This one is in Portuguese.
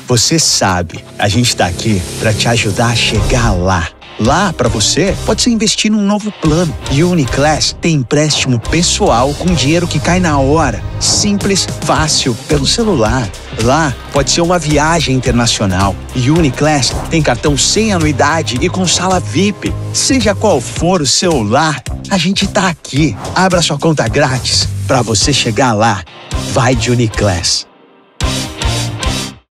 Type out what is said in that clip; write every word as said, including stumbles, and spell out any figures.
Você sabe, a gente tá aqui para te ajudar a chegar lá. Lá, para você, pode ser investir num novo plano. E o Uniclass tem empréstimo pessoal com dinheiro que cai na hora. Simples, fácil, pelo celular. Lá, pode ser uma viagem internacional. E o Uniclass tem cartão sem anuidade e com sala V I P. Seja qual for o seu lar, a gente tá aqui. Abra sua conta grátis para você chegar lá. Vai de Uniclass.